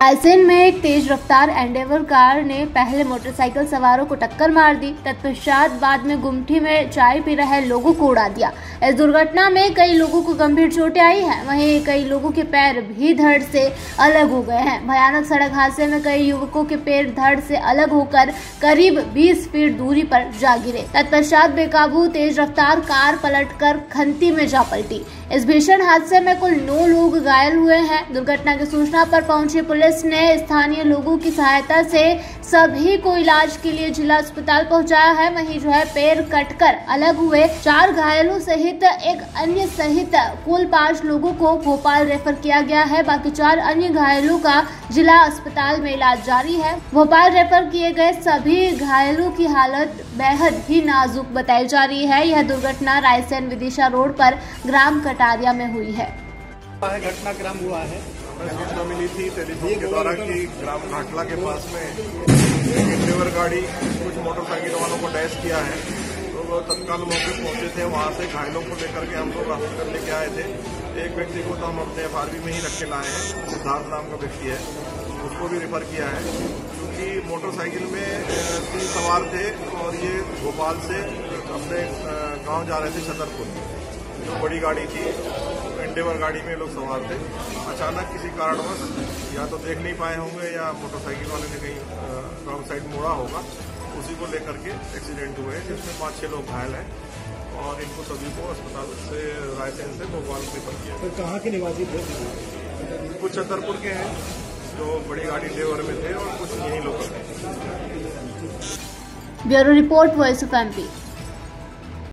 रायसेन में एक तेज रफ्तार एंडेवर कार ने पहले मोटरसाइकिल सवारों को टक्कर मार दी। तत्पश्चात बाद में गुमटी में चाय पी रहे लोगों को उड़ा दिया। इस दुर्घटना में कई लोगों को गंभीर चोटें आई हैं, वहीं कई लोगों के पैर भी धड़ से अलग हो गए हैं। भयानक सड़क हादसे में कई युवकों के पैर धड़ से अलग होकर करीब 20 फीट दूरी पर जा गिरे। तत्पश्चात बेकाबू तेज रफ्तार कार पलटकर खंती में जा पलटी। इस भीषण हादसे में कुल 9 लोग घायल हुए हैं। दुर्घटना की सूचना पर पहुंची पुलिस ने स्थानीय लोगों की सहायता से सभी को इलाज के लिए जिला अस्पताल पहुंचाया है। वहीं पैर कटकर अलग हुए 4 घायलों सहित एक अन्य सहित कुल 5 लोगों को भोपाल रेफर किया गया है। बाकी 4 अन्य घायलों का जिला अस्पताल में इलाज जारी है। भोपाल रेफर किए गए सभी घायलों की हालत बेहद ही नाजुक बताई जा रही है। यह दुर्घटना रायसेन विदिशा रोड पर ग्राम कटारिया में हुई है। घटनाक्रम हुआ है। सूचना मिली थी टेलीफोन के द्वारा कि ग्राम घाटला के पास में एंडेवर गाड़ी कुछ मोटरसाइकिल वालों को डैश किया है, तो वो तत्काल मौके पहुंचे थे। वहां से घायलों को लेकर के हम लोग हॉस्पिटल लेके आए थे। एक व्यक्ति को तो हम अपने FRB में ही रख के लाए हैं, सिद्धार्थ नाम का व्यक्ति है, उसको भी रेफर किया है। क्योंकि मोटरसाइकिल में 3 सवार थे और ये भोपाल से अपने गाँव जा रहे थे छतरपुर। जो बड़ी गाड़ी थी एंडेवर गाड़ी में लोग सवार थे। अचानक किसी कारणवश या तो देख नहीं पाए होंगे या मोटरसाइकिल वाले ने कहीं रॉन्ग साइड मोड़ा होगा, उसी को लेकर के एक्सीडेंट हुए, जिसमें 5-6 लोग घायल हैं और इनको सभी को अस्पताल से रायसेन से भोपाल रेफर किया। तो कहाँ के निवासी थे? कुछ छतरपुर के हैं जो बड़ी गाड़ी एंडेवर में थे और कुछ यही लोग थे। Bureau report, voice of MP।